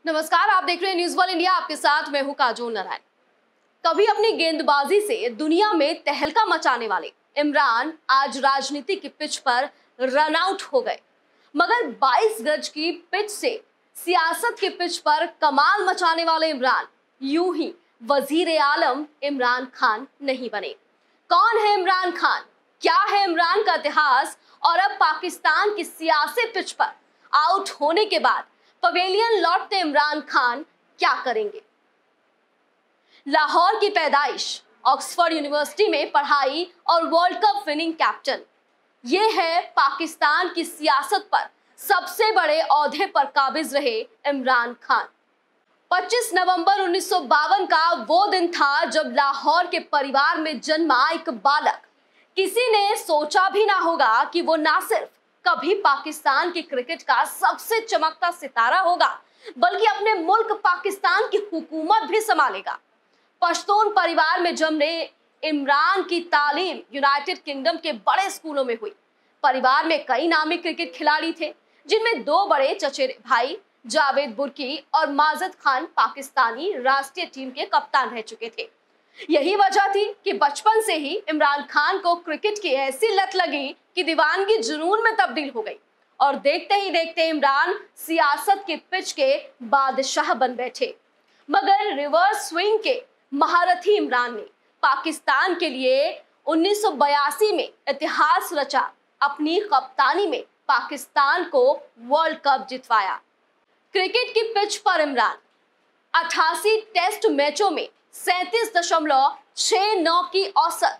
नमस्कार, आप देख रहे हैं न्यूज वन इंडिया। आपके साथ मैं हूं काजोल नारायण। कभी अपनी गेंदबाजी से दुनिया में तहलका मचाने वाले इमरान आज राजनीति की पिच पर रन आउट हो गए, मगर 22 गज की पिच से सियासत की पिच पर कमाल मचाने वाले इमरान यूं ही वजीर आलम इमरान खान नहीं बने। कौन है इमरान खान, क्या है इमरान का इतिहास, और अब पाकिस्तान की सियासी पिच पर आउट होने के बाद पवेलियन लौटते इमरान खान क्या करेंगे। लाहौर की पैदाइश, ऑक्सफोर्ड यूनिवर्सिटी में पढ़ाई और वर्ल्ड कप विनिंग कैप्टन, ये है पाकिस्तान की सियासत पर सबसे बड़े ओहदे पर काबिज रहे इमरान खान। 25 नवंबर 1952 का वो दिन था जब लाहौर के परिवार में जन्मा एक बालक, किसी ने सोचा भी ना होगा कि वो ना सिर्फ कभी पाकिस्तान की क्रिकेट का सबसे चमकता सितारा होगा, बल्कि अपने मुल्क पाकिस्तान की हुकूमत भी संभालेगा। पश्तून परिवार में जन्मे इमरान की तालीम यूनाइटेड किंगडम के बड़े स्कूलों में हुई। परिवार में कई नामी क्रिकेट खिलाड़ी थे, जिनमें दो बड़े चचेरे भाई जावेद बुर्की और माजिद खान पाकिस्तानी राष्ट्रीय टीम के कप्तान रह चुके थे। यही वजह थी कि बचपन से ही इमरान खान को क्रिकेट की ऐसी लत लगी कि दीवानगी जुनून में तब्दील हो गई, और देखते ही देखते इमरान सियासत की पिच के बादशाह बन बैठे। मगर रिवर्स स्विंग के महारथी इमरान ने पाकिस्तान के लिए 1982 में इतिहास रचा। अपनी कप्तानी में पाकिस्तान को वर्ल्ड कप जितवाया। क्रिकेट की पिच पर इमरान 88 टेस्ट मैचों में 37.69 की औसत,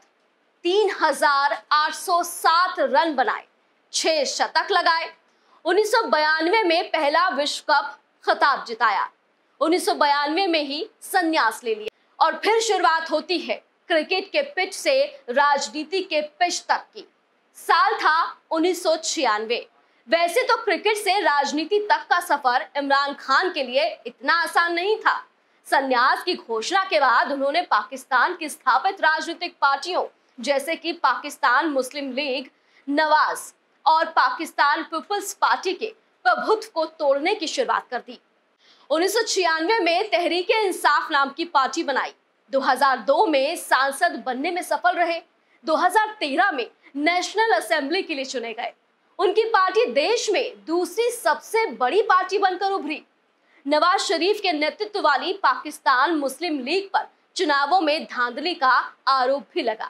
3807 रन बनाए, 6 शतक लगाए। 1992 में पहला विश्व कप खिताब जिताया। 1992 में ही संन्यास ले लिया, और फिर शुरुआत होती है क्रिकेट के पिच से राजनीति के पिच तक की। साल था 1996। वैसे तो क्रिकेट से राजनीति तक का सफर इमरान खान के लिए इतना आसान नहीं था। संन्यास की घोषणा के बाद उन्होंने पाकिस्तान की स्थापित राजनीतिक पार्टियों जैसे कि पाकिस्तान मुस्लिम लीग, नवाज और पाकिस्तान पीपल्स पार्टी के प्रभुत्व को तोड़ने की शुरुआत कर दी। 1996 में तहरीके इंसाफ नाम की पार्टी बनाई। 2002 में सांसद बनने में सफल रहे। 2013 में नेशनल असेंबली के लिए चुने गए। उनकी पार्टी देश में दूसरी सबसे बड़ी पार्टी बनकर उभरी। नवाज शरीफ के नेतृत्व वाली पाकिस्तान मुस्लिम लीग पर चुनावों में धांधली का आरोप भी लगा।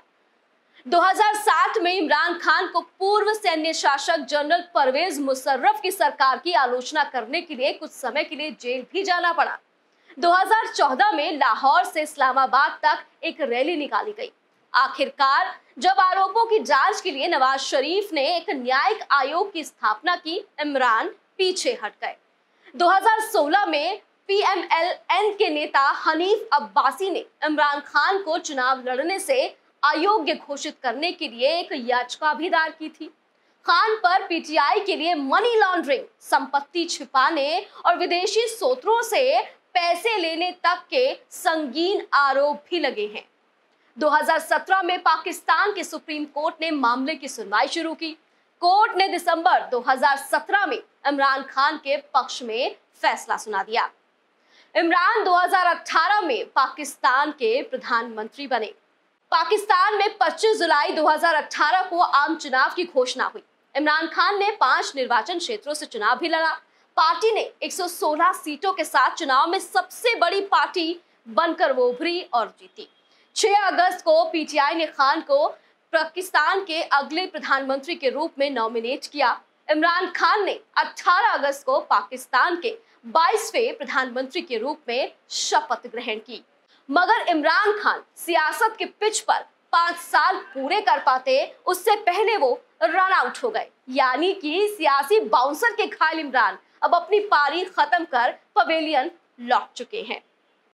2007 में इमरान खान को पूर्व सैन्य शासक जनरल परवेज मुशर्रफ की सरकार की आलोचना करने के लिए कुछ समय के लिए जेल भी जाना पड़ा। 2014 में लाहौर से इस्लामाबाद तक एक रैली निकाली गई। आखिरकार जब आरोपों की जांच के लिए नवाज शरीफ ने एक न्यायिक आयोग की स्थापना की, इमरान पीछे हट गए। 2016 में पीएमएलएन के नेता हनीफ अब्बासी ने इमरान खान को चुनाव लड़ने से अयोग्य घोषित करने के लिए एक याचिका भी दायर की थी। खान पर पीटीआई के लिए मनी लॉन्ड्रिंग, संपत्ति छिपाने और विदेशी स्रोतों से पैसे लेने तक के संगीन आरोप भी लगे हैं। 2017 में पाकिस्तान के सुप्रीम कोर्ट ने मामले की सुनवाई शुरू की। कोर्ट ने दिसंबर 2017 में इमरान खान के पक्ष में फैसला सुना दिया। इमरान 2018 में पाकिस्तान के प्रधानमंत्री बने। पाकिस्तान में 25 जुलाई 2018 को आम चुनाव की घोषणा हुई। इमरान खान ने 5 निर्वाचन क्षेत्रों से चुनाव भी लड़ा। पार्टी ने 116 सीटों के साथ चुनाव में सबसे बड़ी पार्टी बनकर वो उभरी और जीती। 6 अगस्त को पीटीआई ने खान को पाकिस्तान के अगले प्रधानमंत्री के रूप में नॉमिनेट किया। इमरान खान ने 18 अगस्त को पाकिस्तान के 22वें प्रधानमंत्री के रूप में शपथ ग्रहण की। मगर इमरान खान सियासत के पिच पर 5 साल पूरे कर पाते, उससे पहले वो रन आउट हो गए। यानी कि सियासी बाउंसर के घायल इमरान अब अपनी पारी खत्म कर पवेलियन लौट चुके हैं।